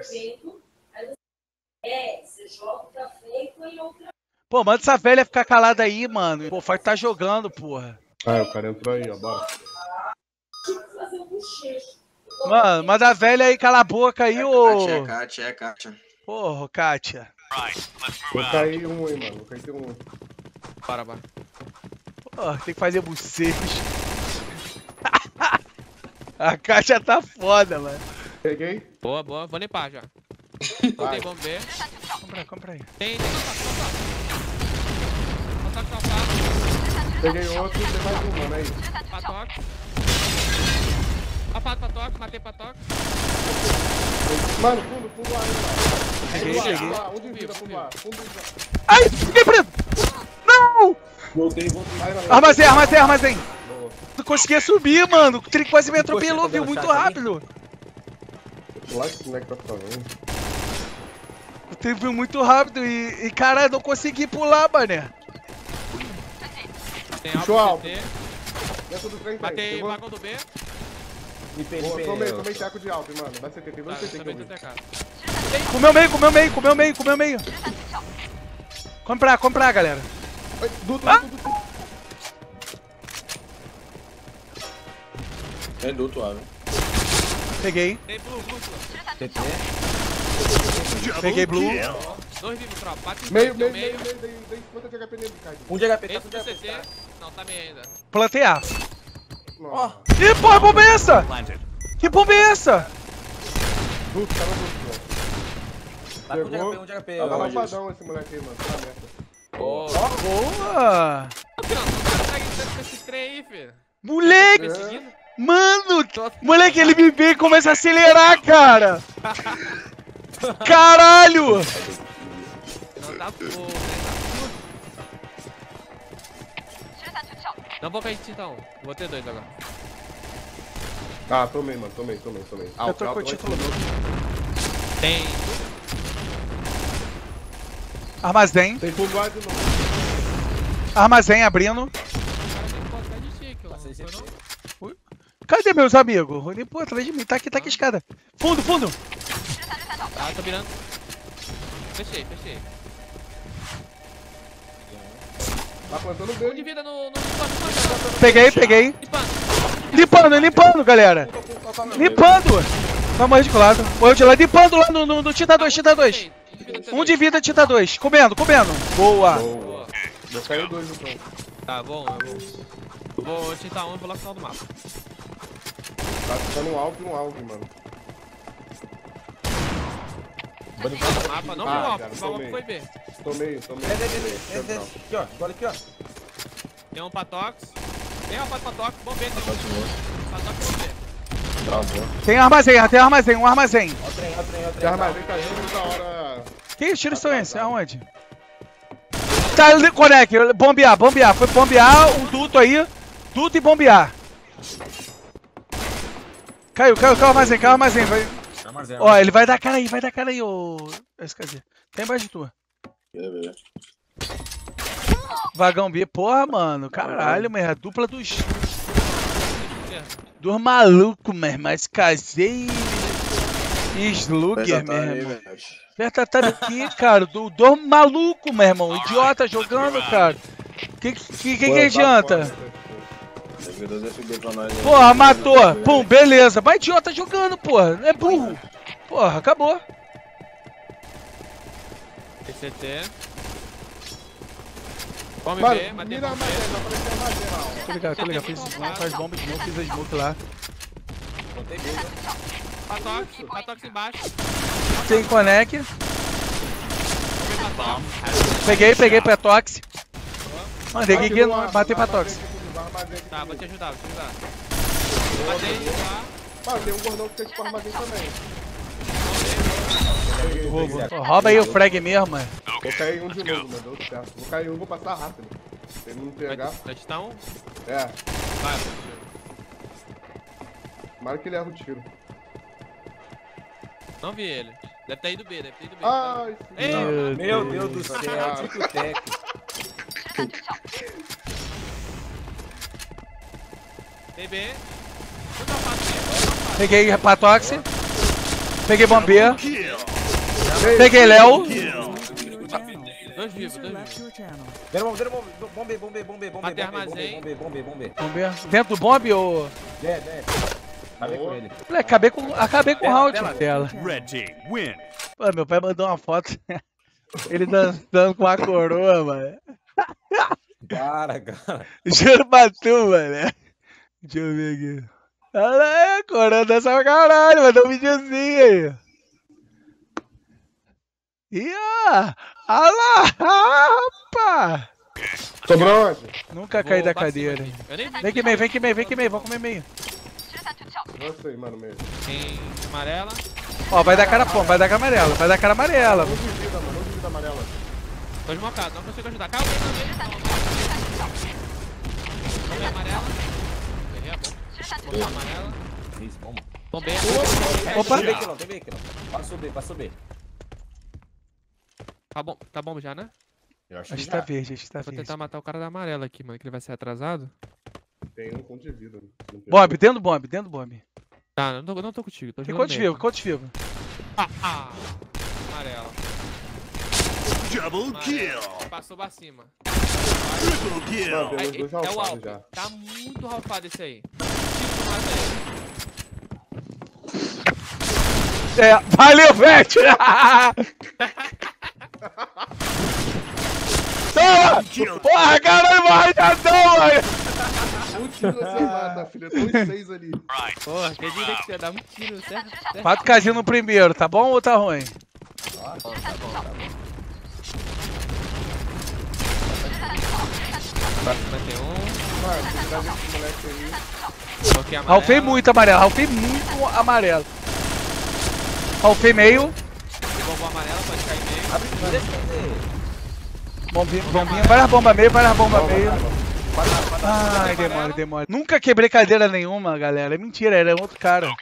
Pô, manda essa velha ficar calada aí, mano. Pô, o Fight tá jogando, porra. Ah, o cara entrou aí, ó, bora. Mano, manda a velha aí calar a boca aí, ô. Kátia. Porra, Kátia. Vou cair um aí, mano. Vou cair um. Bora. Porra, tem que fazer bucetes. A Kátia tá foda, mano. Peguei. Boa. Vou limpar já. Vai. Tem, vamos ver. Compra aí. Tem. Peguei outro, tem mais um, mano, aí. Patox. Patox, matei Patox. Mano, fundo lá, mano. Peguei. Um de vida, fundo lá. Ai, fiquei preso! Não! Voltei. Armazém. Boa. Não conseguia subir, mano. O Trick quase me atropelou, viu? Muito rápido. Lá que moleque tá falando. O Trick viu muito rápido e cara, não consegui pular, mané. Tem Puxou alto alto. CT. Dentro do trem, Matei pegou. vagão do B. Boa, tomei teco de alto, mano. Vai CT, tem dois CT que eu Também vi. tô TK. Comeu meio. Comprar, galera. Duto. É duto, Ave. Peguei. Tem blue. TT. Peguei blue. Dois vivos, tropa. Bate em Meio. dois, Dei 50 de HP nele, cara. Um de HP, Esse do CT. Não, tá meio ainda. Plantei A. Nossa. Ih, porra, bomba é essa? Que bomba é essa? Duto, tava duto, velho. Tá com um de HP. Tá lavadão esse moleque aí, mano. Tá merda. Boa! Não consegue tanto com esses trem aí, filho. Moleque! Perseguindo? Mano! Moleque, ele me vê e começa a acelerar, cara! Caralho! Não tá fogo, né? Não vou cair de titão. Vou ter dois agora. Ah, tomei, mano. Tomei. Eu tô com o título novo. Tem. Armazém. Tem fundo lá de novo. Armazém abrindo. O cara tem que botar de chique, ó. Passei Foi não? CT. Cadê meus amigos? Pô, atrás de mim. Tá aqui a escada. Fundo. Tá, tô virando. Fechei. Tá plantando Um de dele. vida no limpando. Peguei. Limpando, galera. Limpando. Vai morrer de colado. Morreu de lado. Limpando lá no Tita 2. Um de vida, Tita 2. Comendo. Boa. Boa. Já caiu dois então. Tá bom, eu vou titar um e vou lá no final do mapa. Tá ficando um alvo, mano. Mapa não Ah, foi cara, o mapa tomei. foi B. Tomei. Desce. Aqui, ó. Olha aqui, ó. Tem um Patox. Tem uma Patox, bom B, tem um Patox, bom B. Travou. Tem armazém. Um armazém. Ó o trem. Já armazém tá junto da hora. Que tiros são esses? Aonde? Tá, conecte. Bombear. Foi bombear um duto aí. Duto e bombear. Caiu o armazém. Vai. Ó, ele vai dar cara aí, ô. SKZ. Tá embaixo de tu. Beleza. Vagão B, porra, mano. Caralho, mas é a dupla dos malucos, meu irmão. SKZ e Slugger, meu irmão. Aperta aqui, cara. Do maluco, meu irmão. Idiota jogando, cara. Que adianta? Porra, matou. Pum, beleza. Mas idiota jogando, porra. É burro. Porra, acabou. TCT. Come Mano, B, matei mira bom B. armazém, vai aparecer armazém lá. Tô ligado. Faz bomba de novo, fiz a smoke lá. Contei B. Patox embaixo. Tem connect. Come Patox. Peguei Patox. Mandei aqui, matei Patox. Tá, vou te ajudar. Matei lá. Mano, tem um gordão que tem que ir pro armazém também. Rouba aí o frag mesmo, mano. Vou cair um de novo, mano. Deu certo. Vou cair um, vou passar rápido. Se ele não pegar. Vai te dar um? É. Vai. Tomara que ele erra o tiro. Não vi ele. Deve ter ido B. Ai, Ei, Meu Deus do céu, tico-teco. tem B. Muito fácil. Peguei Patox. Peguei bombeiro. Peguei Léo. Dois vivos. Bombe. Matei armazém. Bombe. Vamos ver. Dentro do bombe ou... Acabei com ele. Moleque, acabei com o round dela. Red team win. Pô, meu pai mandou uma foto. Ele dançando com a coroa, mano. Cara. Juro bateu, mano. Deixa eu ver aqui. Olha aí, a coroa dança pra caralho, mandou um videozinho aí. Ih, ó. Olha lá, rapaz. Sobrou onde? Nunca caí da cadeira. Eu nem vi. Vem que meio. Vamos comer meio. Nossa aí, mano, mesmo. Tem amarela. Ó, vai dar cara pomba, vai dar cara amarela. Vai dar cara amarela. Um de vida, mano. Um de vida amarela. Tô desmocado, não consigo ajudar. Caiu bem também. Bombei amarela. Errei a bomba. Bombei amarela. Isso, bomba. Bombei. Opa. Tem veículo. Passou B. Tá bom já, né? Eu Acho que tá verde, Vou tentar matar o cara da amarela aqui, mano, que ele vai ser atrasado. Tem um ponto de vida. Bombe, dentro do bombe. Tá, não tô contigo, tô E jogando quantos vivos? Amarela. Double kill. Passou pra cima. Triple kill. Mano, tem Aí, uns dois é o alfados Alp. já. Tá muito ralfado esse aí. Mata ele. É, valeu, Vete! Toma! Porra, caralho, morre já não, mano! Um tiro você mata, filha. Tem uns 6 ali. Porra, quer dizer que você dá um tiro, certo? 4 casinhos no primeiro, tá bom ou tá ruim? Tá bom. Matei um. Mano, tem que dar esse moleque aí. Coloquei amarela. Ralfei muito amarelo. Ralfei meio. Bombou amarela, pode cair meio. Bombinha, várias bombas meio. Ai, demora. Nunca quebrei cadeira nenhuma, galera. É mentira, era outro cara.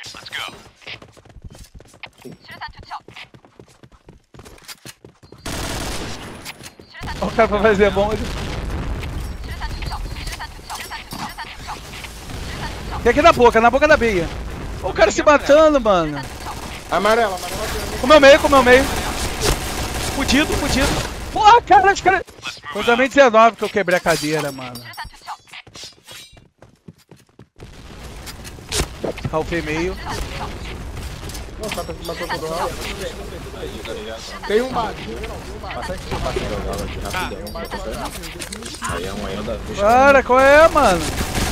Olha o cara pra fazer bomba. Tem aqui na boca da beia. Olha o cara se matando, mano. Amarela. Comeu meio. Fudido. Porra, cara, os caras... Foi 2019 que eu quebrei a cadeira, mano. Ralfei meio. Nossa, matou todo o round. Tem um bate. Aí é uma da. Cara, qual é, mano?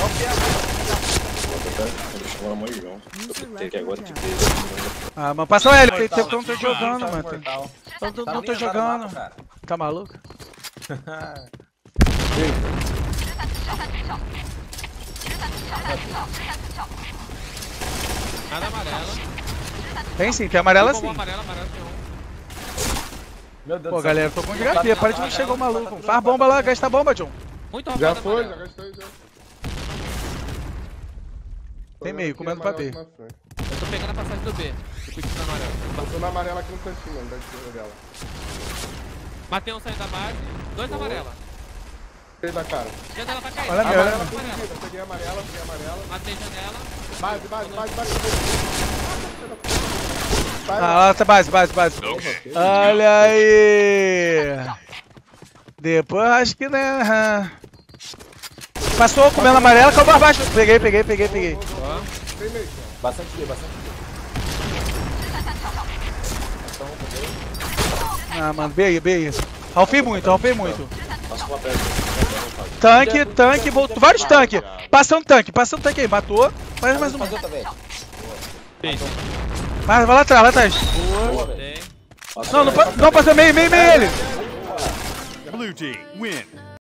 Ah, mas passa o L, tem tempo que eu não tô jogando, mano. Não tô jogando. Tá maluco? Nada amarela. Tem sim, tem amarela sim. Amarela tem um. Meu Deus Pô, do céu. galera, tô com grafia, para de não chegar o maluco. Faz bomba lá, gasta bomba, John. Muito Já ralfado foi, já amarela. gastei já. Tem meio, comendo pra B. Eu tô pegando a passagem do B. Depois de amarela. Eu tô na amarela aqui no cantinho, mano, da esquerda dela. Matei um saindo da base. 2 amarela. Fez da cara. Janela pra cair. Olha a minha, olha a Amarela. Peguei amarela. Matei janela. Base. Ah, lá tá base. Olha aí. Depois acho que né. Passou comendo amarela, caiu pra baixo. Peguei. Bastante B. Ah, mano, beia. Ralfei muito. Tanque, voltou. Vários tanques. Passando tanque aí, matou. Mais um. Fazer outra vez. Vai lá atrás. Matei. Não passou meio ele. Blue team win.